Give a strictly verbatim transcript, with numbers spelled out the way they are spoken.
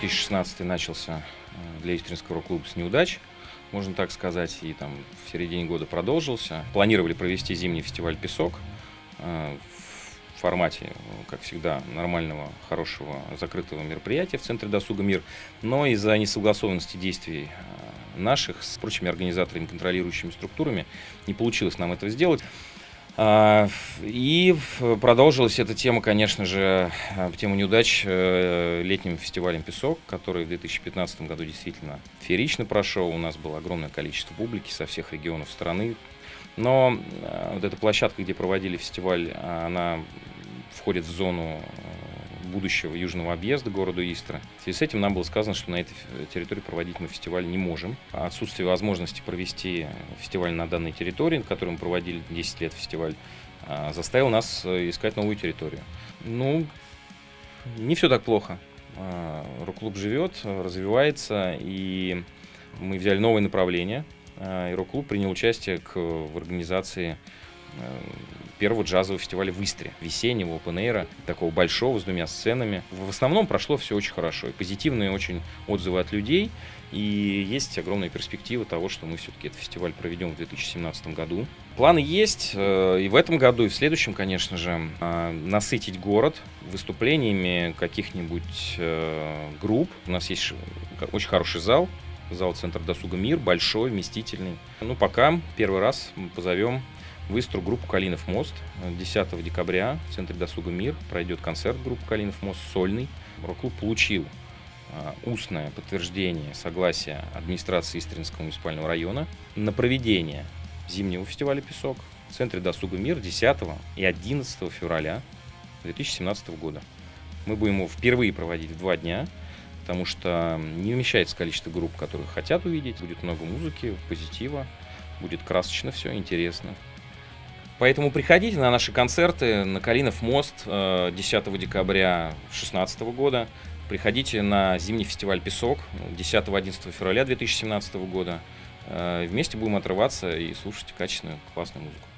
тысячи шестнадцатый начался для Истринского рок-клуба с неудач, можно так сказать, и там в середине года продолжился. Планировали провести зимний фестиваль «Песок» в формате, как всегда, нормального, хорошего, закрытого мероприятия в Центре досуга «Мир», но из-за несогласованности действий наших с прочими организаторами, контролирующими структурами не получилось нам этого сделать. И продолжилась эта тема, конечно же, тема неудач летним фестивалем «Песок», который в две тысячи пятнадцатом году действительно феерично прошел. У нас было огромное количество публики со всех регионов страны. Но вот эта площадка, где проводили фестиваль, она входит в зону будущего южного объезда города Истра. В связи с этим нам было сказано, что на этой территории проводить мы фестиваль не можем. Отсутствие возможности провести фестиваль на данной территории, на которой мы проводили десять лет фестиваль, заставил нас искать новую территорию. Ну, не все так плохо. Рок-клуб живет, развивается, и мы взяли новое направление. И рок-клуб принял участие в организации первого джазового фестиваля в Истре, весеннего, опен-эйра, такого большого, с двумя сценами. В основном прошло все очень хорошо, и позитивные очень отзывы от людей, и есть огромная перспектива того, что мы все-таки этот фестиваль проведем в две тысячи семнадцатом году. Планы есть и в этом году, и в следующем, конечно же, насытить город выступлениями каких-нибудь групп. У нас есть очень хороший зал, зал Центра досуга «Мир», большой, вместительный. Ну, пока первый раз мы позовем в Истру группу «Калинов мост». десятого декабря в Центре досуга «Мир» пройдет концерт группы «Калинов мост» сольный. Рок-клуб получил устное подтверждение согласия администрации Истринского муниципального района на проведение зимнего фестиваля «Песок» в Центре досуга «Мир» десятого и одиннадцатого февраля две тысячи семнадцатого года. Мы будем его впервые проводить в два дня, потому что не вмещается количество групп, которые хотят увидеть. Будет много музыки, позитива, будет красочно все, интересно. Поэтому приходите на наши концерты на Калинов мост десятого декабря две тысячи шестнадцатого года. Приходите на зимний фестиваль «Песок» десятого-одиннадцатого февраля две тысячи семнадцатого года. Вместе будем отрываться и слушать качественную, классную музыку.